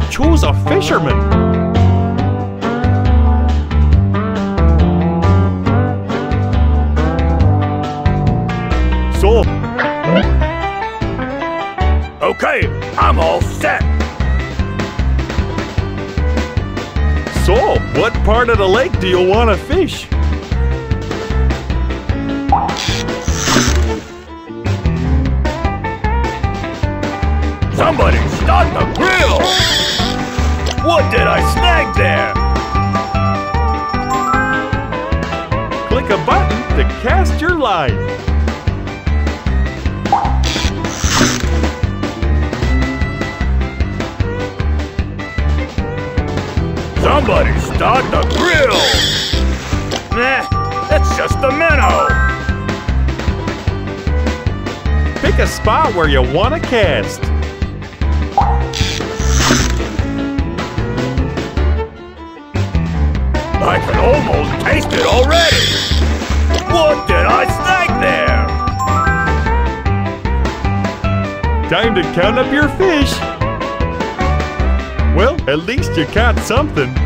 Choose a fisherman. So. Okay, I'm all set. So, what part of the lake do you want to fish? Somebody start the grill! What did I snag there? Click a button to cast your line. Somebody start the grill! Nah, that's just a minnow! Pick a spot where you want to cast. I can almost taste it already! What did I snag there? Time to count up your fish. Well, at least you caught something.